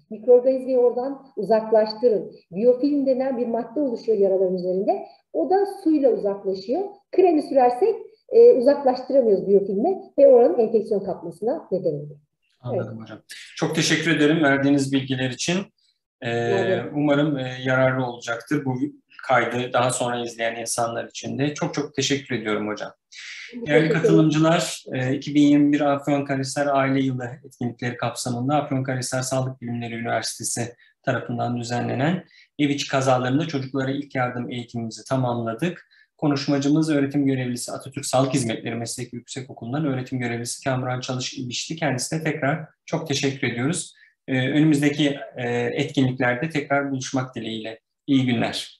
Speaker 2: Mikroorganizmayı oradan uzaklaştırın. Biyofilm denen bir madde oluşuyor yaraların üzerinde. O da suyla uzaklaşıyor. Kremi sürersek e, uzaklaştıramıyoruz biyofilmi ve oranın enfeksiyon kapmasına neden oluyor.
Speaker 1: Anladım
Speaker 2: Evet.
Speaker 1: hocam. Çok teşekkür ederim verdiğiniz bilgiler için. Ee,
Speaker 2: Evet.
Speaker 1: Umarım e, yararlı olacaktır bu kaydı daha sonra izleyen insanlar için de. Çok çok teşekkür ediyorum hocam. Değerli katılımcılar, iki bin yirmi bir Afyonkarahisar Aile Yılı etkinlikleri kapsamında Afyonkarahisar Sağlık Bilimleri Üniversitesi tarafından düzenlenen ev içi kazalarında çocuklara ilk yardım eğitimimizi tamamladık. Konuşmacımız öğretim görevlisi Atatürk Sağlık Hizmetleri Mesleki Yüksekokulu'ndan öğretim görevlisi Kamuran Çalış İlişti. Kendisine tekrar çok teşekkür ediyoruz. Önümüzdeki etkinliklerde tekrar buluşmak dileğiyle. İyi günler.